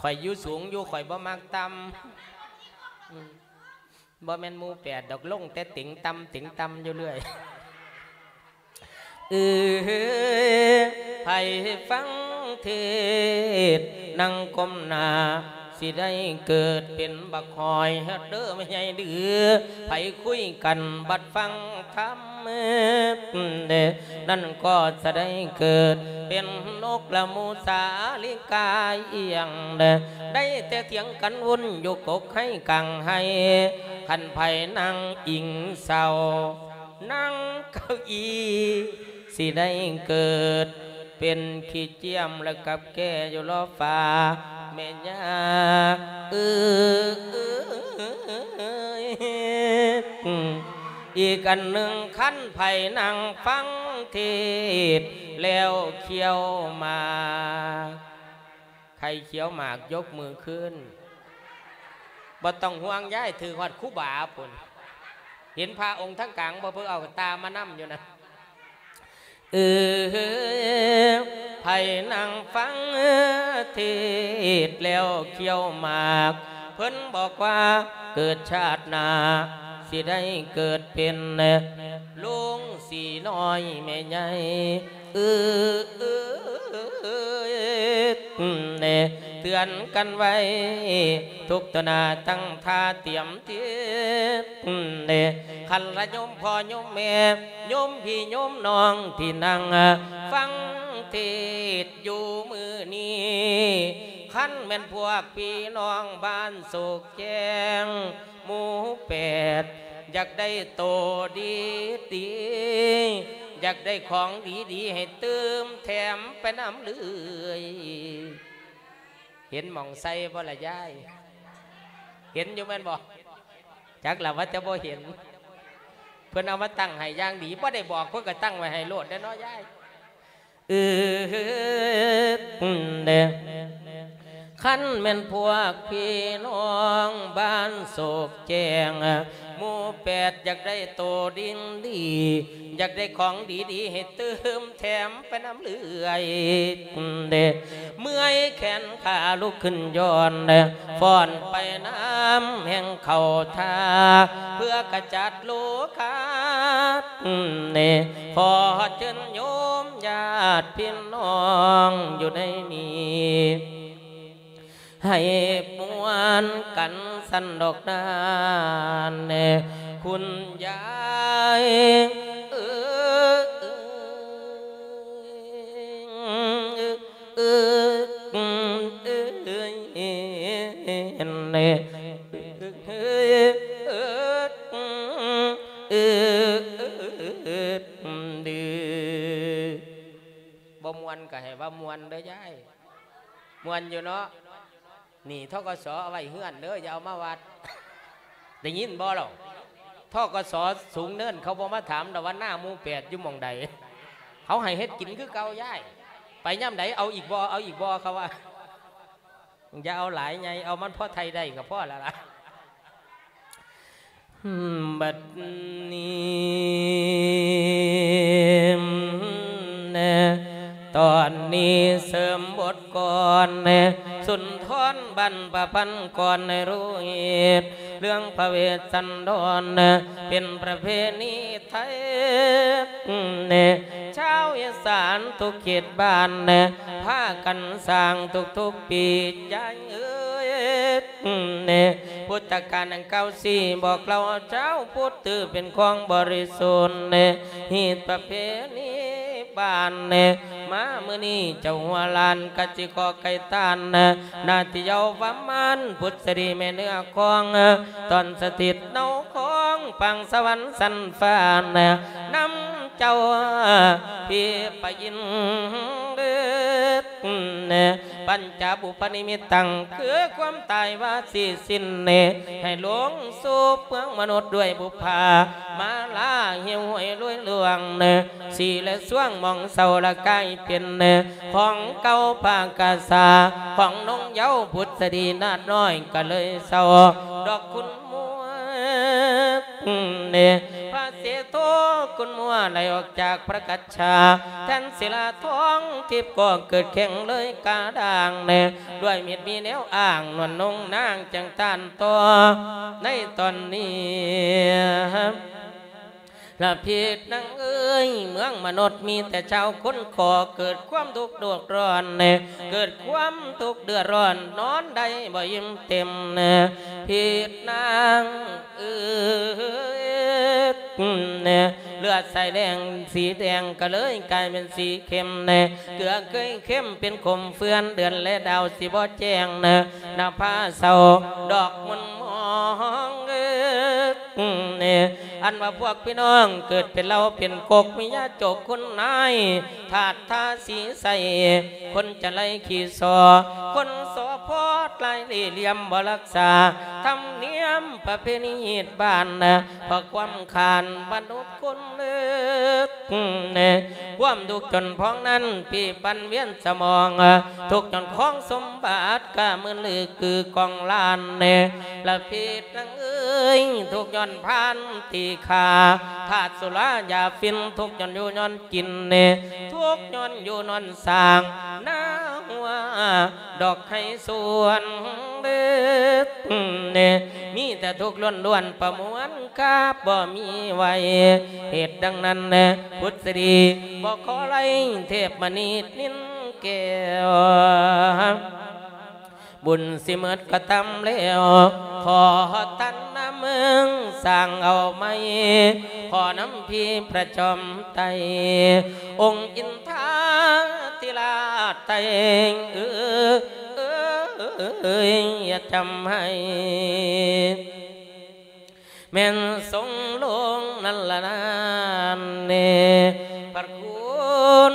ข่อยอยู่สูงอยู่ข่อยบ่มักต่ำบ่แม่นหมู่แปดดอกลงแต่ติ่งต่ำอยู่เรื่อยไผฟังเทศนั่งก้มหน้าสิได้เกิดเป็นบักหอยเด้อไม่ใช่เดือไผคุยกันบัดฟังธรรมนั่นก็จะได้เกิดเป็นนกละมูสาลิกาเอียงได้แต่เถียงกันวุ่นอยู่กกให้กังให้ขันไผ่นั่งอิงเศร้านั่งเก้าอี้สิได้เกิดเป็นขี้เจียมแล้วกับแก่อยู่ล้อฟ้าแม่ย่าอีกอันหนึ่งขั้นไผ่นั่งฟังเทศแล้วเคี้ยวหมากใครเคี้ยวหมากยกมือขึ้นบ่ต้องห่วงย้ายถือหอดคู่บาปุ่นเห็นพระองค์ทั้งกลางบ่เพิ่งเอาตามานั่มอยู่นะไผ่นั่งฟังเทศแล้วเคี้ยวหมากเพิ่นบอกว่าเกิดชาติหน้าสิได้เกิดเป็นลุงสีน้อยแม่ใหญ่เตือนกันไว้ทุกตนาตั้งท่าเตรียมเทียขันละโยมพ่อโยมแม่โยมพี่โยมน้องที่นั่งฟังเทศอยู่มือนี้ขันแม่นพวกพี่น้องบ้านโศกแจ้งหมู่แปดอยากได้โตดีอยากได้ของดีให้เติมแถมไปน้ำเลื่อยเห็นหม่องไส้บ่ละยายเห็นอยู่แม่นบ่จักละว่าจะบ่เห็นเพื่อนเอามาตั้งให้ย่างดีบ่ได้บอกเพื่อนก็ตั้งไว้ให้โลดได้น้อยยายขันแม่นพวกพี่น้องบ้านโศกแจงหมู่แปดอยากได้โตดินดีอยากได้ของดีให้เติมแถมไปน้ำเลื่อยเมื่อยแขนขาลุกขึ้นย้อนฟ้อนไปน้ำแห่งเข่าทาเพื่อกระจัดโลกาพอเชิญโยมญาติพี่น้องอยู่ในนี้ให้มวนกันสันดอกนานคุณยายบ่มวนก็ให้ว่ามวนเด้อยายมวนอยู่เนาะนี่ทกศเอาไว้เฮือนเด้ออย่าเอามาวัดได้ยินบ่หรอทกศสูงเนินเขาบอกมาถามแต่ว่าหน้ามูแปดยุ่มองใดเขาให้เฮ็ดกินคือเก่าย่ายไปย่ำใดเอาอีกบ่เอาอีกบ่เขาว่าอย่าเอาหลายไงเอามันพ่อไทยได้กับพ่อแล้วล่ะบัดนี้ตอนนี้เสริมบทก่อนสุนทรบรรพพันก่อนในรู้เหตุเรื่องพระเวสสันดรเป็นประเพณีไทยชาวอีสานทุกเขตบ้านพากันสร้างทุกปีใจเอ้ยพุทธกาลเก้าสี่บอกเราเจ้าพุทธเป็นของบริสุทธิ์เหตุประเพณีบ้านมาเมื่อนี้เจ้าหัวลานกัจจิกอไก่ตานนาทิเยาวัมมันพุทธรีแม่เนื้อคองตอนสถิตเนาคองปังสวรรค์สันฟ้านำเจ้าพี่ไปยินเดือดปัญจบุปนิมิตตังคือความตายว่าสิสิ้นให้หลวงสู่เพื่องมนุษย์ด้วยบุพามาลาเหี่ยวหวยรวยหลวงสีและส่วงมองเศร้าละกายเป็นของเก่าปากาสาของน้องเย้าพุทธดีนาดน้อยก็เลยเศร้าดอกคุณมัวพระเสโตกุนมัวไหลออกจากพระกัจฉาแทนศิลาทองทิพย์ก็เกิดแข่งเลยกาด่างเน่ด้วยมีดมีแนวอ่างนวลนงนางจังตานตัวในตอนนี้ละผิดนังเอ้ยเมืองมนุษย์มีแต่ชาวคนขอเกิดความทุกข์เดือดร้อนเนี่ยเกิดความทุกข์เดือดร้อนนอนได้บ่ยิ้มเต็มเนี่ยผิดนางเอ้ยเนี่ยเลือดใส่แดงสีแดงก็เลยกลายเป็นสีเข้มเนี่ยเกลือเคยเข้มเป็นขมเฟือนเดือนและดาวสีบ่แจ้งเนี่ยหน้าผ้าเศร้าดอกมันมองเนี่ยอันว่าพวกพี่น้องเกิดเป็นเราเป็นกกมีญาจกคนนายถาดทาสีใสคนจะไล่ขี่ซอคนสอพอดไล่เหลี่ยมบรักษาทำเนียมประเพณีบ้านเพราะความขานมนุษย์คนเล็กความดุจนพ้องนั้นพี่ปันเวียนสมองทุกจนของสมบัติกะมือลือคือกองลานละผิดนังเอ้ยทุกย้อนผ่านตีขาธาตุสุรายาฟินทุกย้อนอยู่ย้อนกินทุกย้อนอยู่นอนสร้างน้าหัวดอกไห้ส่วนเล็กมีแต่ทุกล้วนประมวลกาบบ่มีไว้เหตุดังนั้นพุทธดีบอกขอไล่เทพมณีนินแก้วบุญสิเมิดก็ทำแล้วขอตันน้ำมึงสั่งเอาไม่ขอน้ำพีพระจอมไตองค์อินทราธิราชไตอย่าจำให้แม่นทรงลงนั่นละนั่นพระคุณ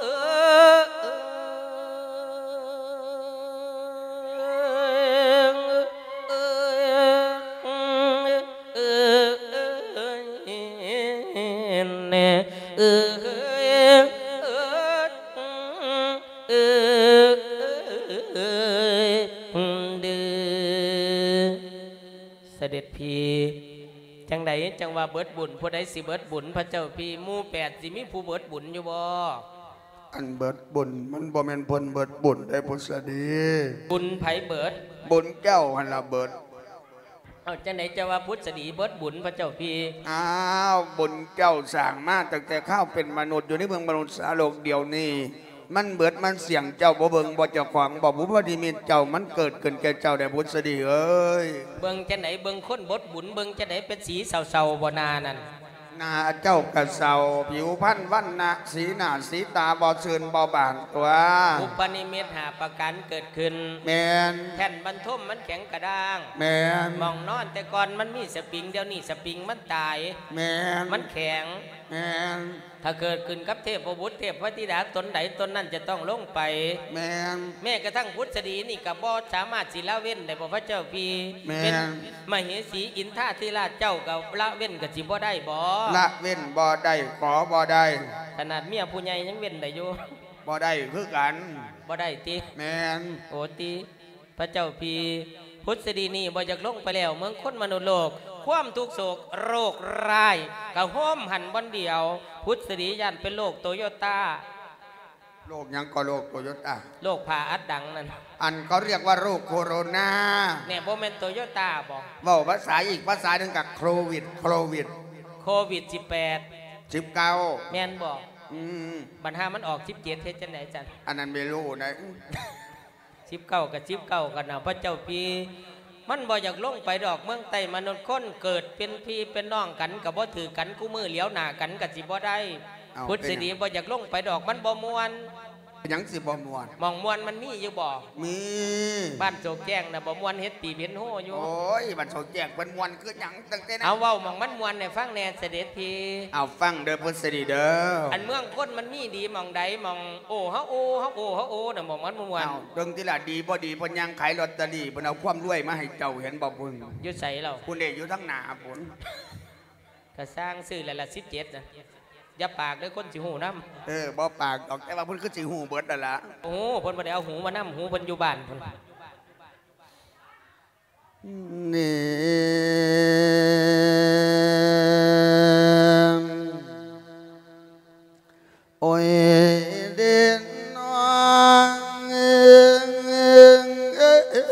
เสด็จพีจังใดจังว่าเบิดบุญผู้ใดสิเบิดบุญพระเจ้าพี่มู่8สิมีผู้เบิดบุญอยู่บ่อันเบิดบุญมันบ่แม่นเพิ่นเบิดบุญได้พุทธดีบุญไผเบิดบุญแก้วหันละเบิดเอาจังไหนจะว่าพุทธดีเบิดบุญพระเจ้าพี่อ้าวบุญแก้วสร้างมาตั้งแต่ข้าวเป็นมนุษย์อยู่ในเมืองมนุษย์สาโลกเดียวนี้มันเบิดมันเสี่ยงเจ้าบ่เบิงบ่เจ้าของบ่บุพดีมิตรเจ้ามันเกิดขึ้นแก่เจ้าได้พุทธดีเอ้ยเบิงจังไหนเบิงคนบดบุญเบิงจังไหนเป็นสีเศร้าๆบ่นานั่นนาเจ้ากระเซาผิวพันธุ์วันนะสีหน้าสีตาบ่เชิญบ่บานตัวอุปนิมิตหาประกันเกิดขึ้นแมนแผ่นบรรทมมันแข็งกระด้างแมนมองนอนแต่ก่อนมันมีสปริงเดี๋ยวนี้สปริงมันตายแมนมันแข็งแมนถ้าเกิดขึ้นกับเทพบุตรเทพพระธิดาตนใดตนนั้นจะต้องลงไปแม่กระทั่งพุทธดีนี่กับบ่สามารถสิละเว้นได้บ่พระเจ้าพี่เป็นมเหสีอินทราธิราชเจ้ากับละเว้นกับจิบ่ได้บ่ละเว้นบ่ได้ขอบ่ได้ขนาดเมียผู้ใหญ่ยังเว้นได้อยู่บ่ได้คือกันบ่ได้ติแม่นโอ้ติพระเจ้าพี่พุทธดีนี่บ่อยากลงไปแล้วเมืองคนมนุษย์โลกความทุกโศกโรคร้ายกะห้อมหันวันเดียวพุทธดียันเป็นโรคโตโยต้าโรคยังก็โรคโตโยต้าโรคผ่าอัดดังนั่นอันเขาเรียกว่าโรคโคโรนาเนี่ยโบเมนโตโยต้าบอกว่าภาษาอีกภาษาหนึ่งกับโควิดโควิด 19 แม่นบอกบรรหามันออก17เทศจันไหนจันอันนั้นไม่รู้นะ 19กับ19กันนะพระเจ้าพี่มันบ่อยากลงไปดอกเมืองไต้มนุษย์คนเกิดเป็นพี่เป็นน้องกันกับบ่ถือกันคู่มือเหลียวหน้ากันกับสิบ่ได้พุทธดีบ่อยากลงไปดอกมันบ่มวนยังสิบ่มวนมองมวนมันมีอยู่บ่มีบ้านโศกแจ้งนะบ่มวนเฮ็ดปีเห็นโหอยู่โอ้ยบ้านโศกแจ้งเป็นมวนคือหยังตั้งแต่นั้นเอาเว้ามองมันมวนในฟังแน่เสด็จพี่เอาฟังเด้อพุทธดีเด้ออันเมืองคนมันมีดีมองใดมองโอ้เฮาโอ้เฮาโอ้เฮาโอ้น่ะมองมันมวนเรื่องที่ละดีบ่ดีเพิ่นยังขายลอตเตอรี่เพิ่นเอาความรวยมาให้เจ้าเห็นบ่พุ่นอยู่ไสเราคุณเด้อยู่ทั้งหน้าพุ่นก็สร้างซื้อแล้วละ17นะอย่าปากเลยคนสิหูน้ำบ่ปากออกแต่ว่าเพิ่นคือสิหูเบิดนั่นล่ะโอ้เพิ่นบ่ได้เอาหูมาน้ำหูเพิ่นอยู่บ้านเพิ่นนี่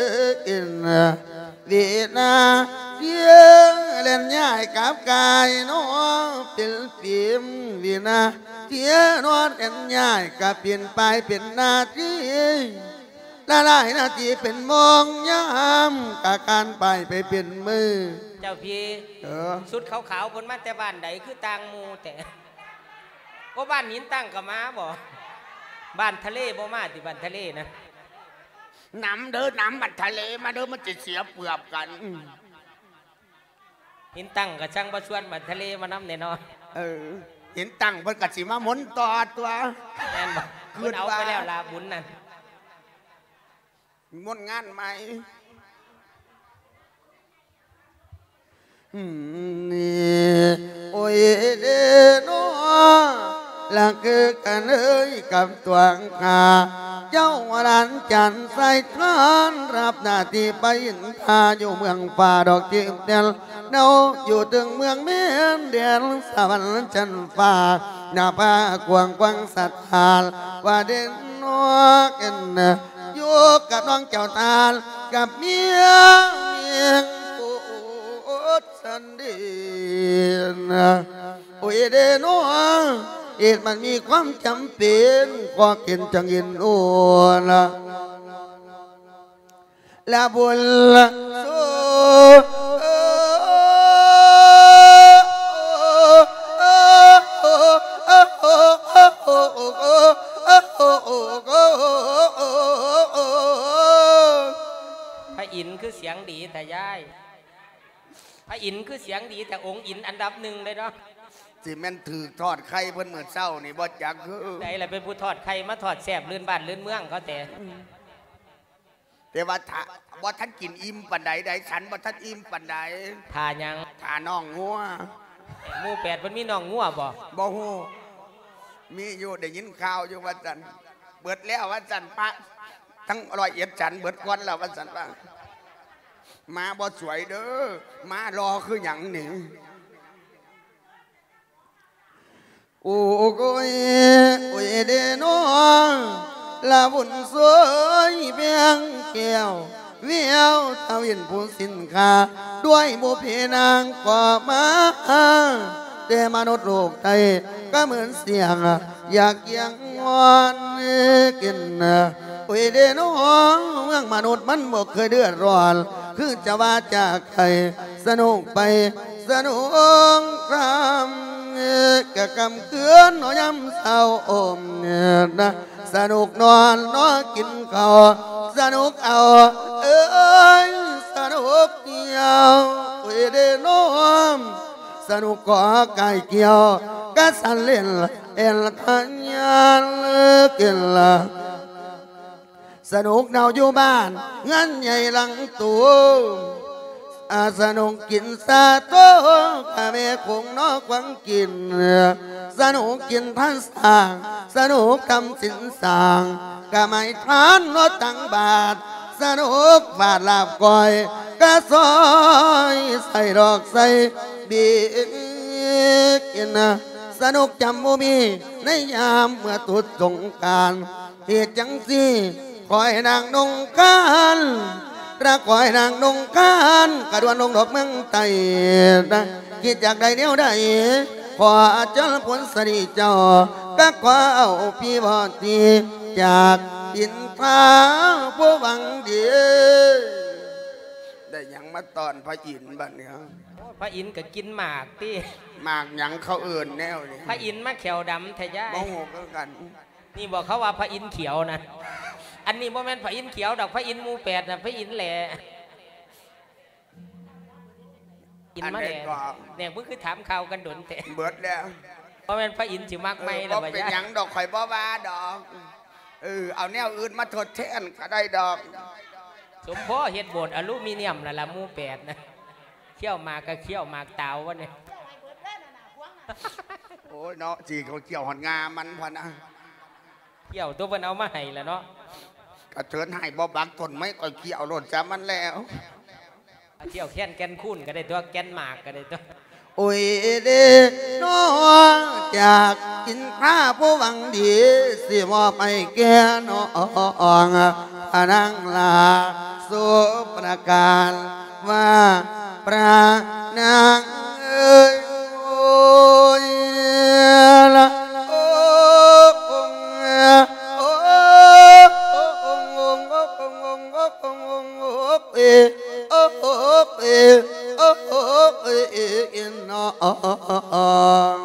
อินวีนาเพียงเล่นย่ายกับกายน้องเป็นปีมวีนาเทียนวดเล่นย่ายกับเปลี่ยนไปเป็นนาทีละลายนาทีเป็นมองยามกะการไปเป็นมือเจ้าพี่สุดขาวๆบนมาแต่บ้านใดคือต่างมูแต่ก็บ้านหินตั้งกับม้าบ่บ้านทะเลบ่มาที่บ้านทะเลนะน้ำเด้อน้ำบัดทะเลมาเด้อมันจะเสียเปลือกกันหินตั้งกับช่างประชวนบ้านทะเลมาน้ำแน่นอนหินตั้งเพิ่นกัดสีมาหมุนต่อตัวแน่นบ่คืนเอาไปแล้วลาบุญนั่นมนงานไหมนี่โอ้ยเด้อน้อละคือกันเอ้ยกับตัวงาเจ้าร้านจันใส่ทานรับหน้าที่ไปอินทาอยู่เมืองป่าดอกจิบเดลเนาอยู่ถึงเมืองเมียนเดียนสวรรค์จันฟ้าหน้าผ้ากวางกวางสัตว์หาลว่าเด่นนัวกันอยู่กับน้องเจ้าตาลกับเมียปูดสันดีนโอ้ยเดนัวเหตุมันมีความจำเป็นก็กินจังยินอ้วนละบุญพระอินทร์คือเสียงดีแต่ย่ายพระอินทร์คือเสียงดีแต่องค์อินอันดับหนึ่งเลยเนาะสิแม่นถือทอดไข่เพิ่นเหมือนเศร้านี่บ่จักคือใดล่ะเป็นผู้ทอดไข่มาทอดแซ่บลื่นบ้านลื่นเมืองเขาแต่ว่าบ่ท่านกินอิ่มปานใดใดฉันบ่ท่านอิ่มปานใดทายังทาน้องงัวหมู่8เพิ่นมีน้องงัวบ่ฮู้มีอยู่ได้ยินข่าวอยู่ว่าจันเบิดแล้วว่าจันพระทั้ง101จันเบิดก่อนแล้วว่าจันว่ามาบ่สวยเด้อมารอคือหยังนี่โอ้โยโอ้ยเดนอลาบุญสวยเพียงแก้วเวียวทวินผู้สินค้าด้วยบุพเพนางก่อมาแต่มนุษย์โลกไทยก็เหมือนเสียงอยากยังงอนกินโอ้ยเดนอเมืองมนุษย์มันบ่เคยเดือดร้อนคือจะว่าจากใครสนุกไปสนุกครามกะกำเกลือนน้อยำเศร้าอมนะสนุกนอนน้อกินข้าวสนุกเอาสนุกเกี่ยวเวเดนอมสนุกก่อไก่เกี่ยวก็สันเล่นเอ็นทันยันกินละสนุกเนาอยู่บ้านงั้นใหญ่หลังตัวสนุกกินซาโต้ข้าแม่คงนอกวังกินสนุกกินท่านสางสนุกทำสินสางก็ไม่ทานรถตังบาทสนุกบาทลาบก้อยก็ซอยใส่ดอกใส่บีกินสนุกจำบ่มีในยามเมื่อตุดสงการเหตุจังสิคอยนางนงกันรักคอยนางนงกันกระดวนนงดอกเมืองไต่คิดจากใดเดียวใดขอเจ้าผลสรีเจ้าก็ขอเอาพี่บอดีจากอินทราผู้หวังดีได้ยังมาตอนพระอินทร์บ้านเนี่ยพระอินทร์ก็กินหมากที่หมากยังเขาเอื่นแนวนี่พระอินทร์มาเขียวดำแท้ย่ายโมโหกันนี่บอกเขาว่าพระอินทร์เขียวนะอันนี้โมเมนต์พระอินทร์เขียวดอกพระอินทร์หมู่8นะพระอินทร์แหล่อินมาแหล่เนี่ยเพิ่งคือถามข่าวกันดนแต่เบิดแล้วโมเมนต์พระอินทร์สิมากไม่แล้วเป็นยังดอกข่อยบ่ว่าดอกเอาแนวอื่นมาทดแทนก็ได้ดอกสมพ่อเฮ็ดโบสถ์อลูมิเนียมละหมู่8นะเขี้ยวมากก็เขี้ยวมากเตาวะเนี่ยโอ้ยเนาะจีเขาเกี่ยวหอนงามันพอนะเกี่ยวตัวเพิ่นเอามาให้แล้วเนาะกระเทินให้บ่บักทนไม่ก็เกี่ยวรถจำมันแล้วเกี่ยวแค้นแกนคุ้นก็ได้ตัวแกนหมากก็ได้ตัวโอ้ยเด้น้องจากกินข้าผู้หวังดีสิมอบให้แก่น้องพนังลาสุประการว่าพระนางเอ๋ยโอ้ยละโอ้องโอ้องเอโอ้เอโอ้เอเนาะ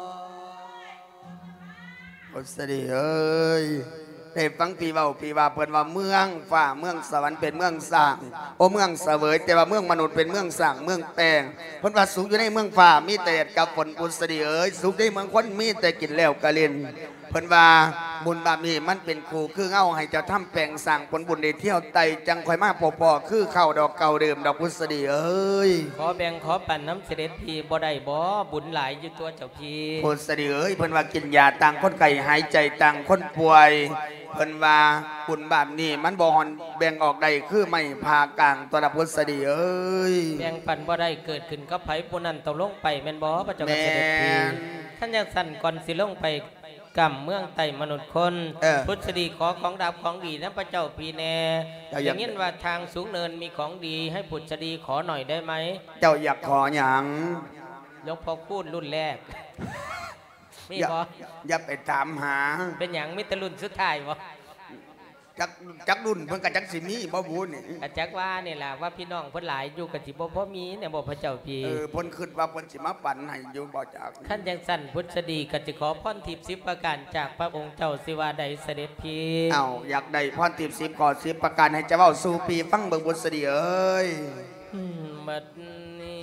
โอ้สดีเอ้ยได้ฟังปีเบาปีว่าเปิดว่าเมืองฝ่าเมืองสวรรค์เป็นเมืองสร้างโอ้เมืองเสวยแต่ว่าเมืองมนุษย์เป็นเมืองสร้างเมืองแปลงเพิ่นว่าสุขอยู่ในเมืองฝ่ามีแต่กับฝนปุษดีเอ้ยสุขในเมืองคนมีแต่กินแล้วกะเล่นเพิ่นว่าบุญบาปนี้มันเป็นครูคือเงาให้เจ้าทำแปลงสร้างผลบุญได้เที่ยวไตจังคอยมาพอคือเข้าดอกเก่าเดิมดอกพุษดีเอ้ยขอแบ่งขอปั่นน้ำเสด็จพี่บ่ได้บ่บุญหลายอยู่ตัวเจ้าพี่พุษดีเอ้ยเพิ่นว่ากินยาต่างคนไข้หายใจต่างคนป่วยเพิ่นว่าบุญบาปนี้มันบ่ฮอนแบ่งออกได้คือไม่พากลางตัวดอกพุษดีเอ้ยแบ่งปั่นบ่ได้เกิดขึ้นกับไผผู้นั้นต้องลงไปแม่นบ่พระเจ้าเสด็จพี่ท่านยังสั่นก่อนสิลงไปกำเมืองไต่มนุษย์คนพุทธดีขอของดาบของดีนะพระเจ้าพีแน่อย่างนี้ว่าทางสูงเนินมีของดีให้พุทธดีขอหน่อยได้ไหมเจ้าอยากขออย่างยกพอพูดรุ่นแรกมีบออย่าไปถามหาเป็นอย่างมิตรรุ่นสุดท้ายบ่จักรุ่นเพิ่นกับจักสิมีบ่บูนี่จักว่านี่แหละว่าพี่น้องเพิ่นหลายอยู่กับสิบ่พอมีเนี่ยบ่พระเจ้าพี่เพิ่นคิดว่าเพิ่นสิมาปั่นให้อยู่บ่จักท่านจังสั่นพุทธดีก็จะขอพรทิพย์10ประการจากพระองค์เจ้าสิว่าใดเสด็จพี่อยากได้พรทิพย์10ขอ10ประการให้เจ้าเว้าสู่ปีฟังเบิ่งพุทธดีเอ้ยบัดนี้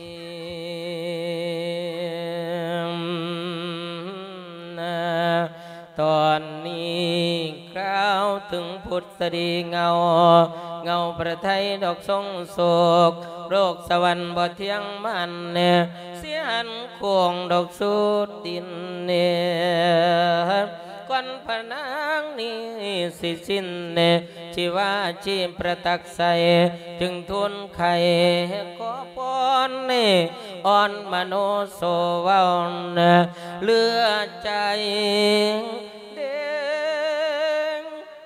ตอนนี้คราวถึงพุทธดีเงาประไทยดอกทรงโศกโรคสวรรค์บ่เที่ยงมันเนี่ยเสียหันควงดอกสุดดินเนี่ยก่อนพนางนี้สิสิ้นเนี่ยชีว่าชีประตักใสจึงทุนไข่ก็ปอนเนี่ยอ่อนมโนโสวานเลือใจเด้ง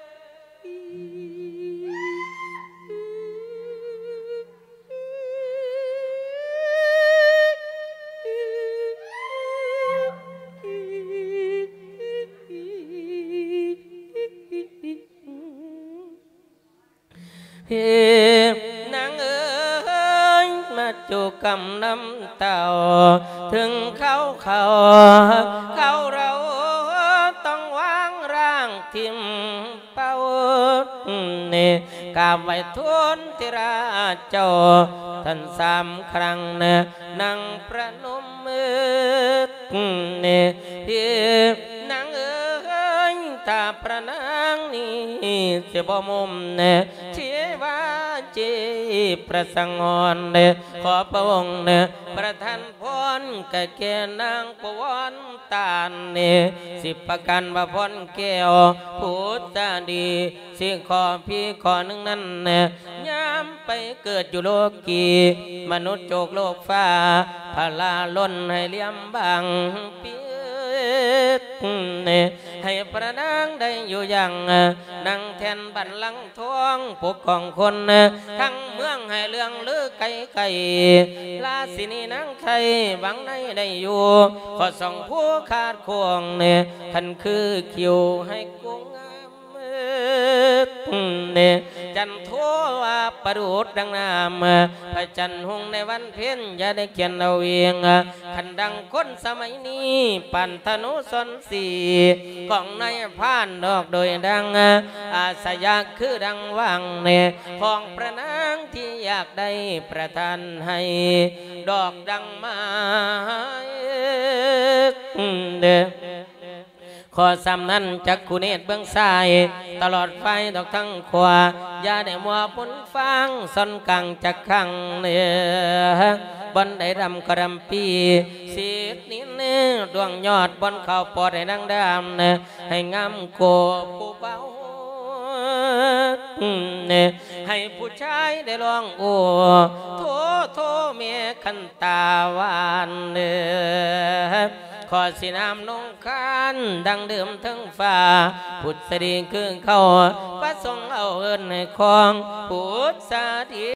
นางเอ๋ยมาจูกำน้ำเต่าถึงเขาเราต้องวางร่างทิมเป้าเนี่ยกราบไว้ทุนที่ราชเจ้าท่าน3 ครั้งเนี่ยนั่งประนมมือเนี่ยนางเอ๋ยถ้าพระนางนี้จะบ่มุมเนี่ยเชื่อว่าจีประสังอรเนี่ยขอพระองค์เนี่ยประทานพรแก่นางปวนตาเนี่ย10 ประการว่าพรแก้วพุทธดีสิ่งขอพี่ขอหนึ่งนั้นเนี่ยย้ำไปเกิดอยู่โลกีมนุษย์โจกโลกฟ้าพาลาล้นให้เลี้ยมบังปีให้พระนางได้อยู่อย่างนั่งแทนบัลลังก์ทองปกของคนทั้งเมืองให้เรื่องลือไกลลาสินีนางไทยหวังในได้อยู่ขอส่องผู้ขาดควงท่านคือคิวให้กุ้งจันทัวประดุดดังน้ำพระจันทร์หงในวันเพ็ญอย่าได้เขียนเอาเองขันดังคนสมัยนี้ปั่นธนุสนสีของในผ่านดอกโดยดังอาสยาคือดังวังของพระนางที่อยากได้ประทานให้ดอกดังไม้ขอสำนั้นจักขุเนตรเบื้องซ้ายตลอดไฟดอกทั้งขวาอย่าได้มัวปุ่นฟังสนกังจักขังบนได้รำกระำปีสีนี้ดวงยอดบนเขาปอดให้ดังดำให้งามโกผู้เบาให้ผู้ชายได้ลองโอ้โทเมียขันตาหวานขขอสินามนงคานดังเดิมทั้งฟ้าพุทธดีคือเขาประสงค์เอาเอินในคลองพุทธสาธิ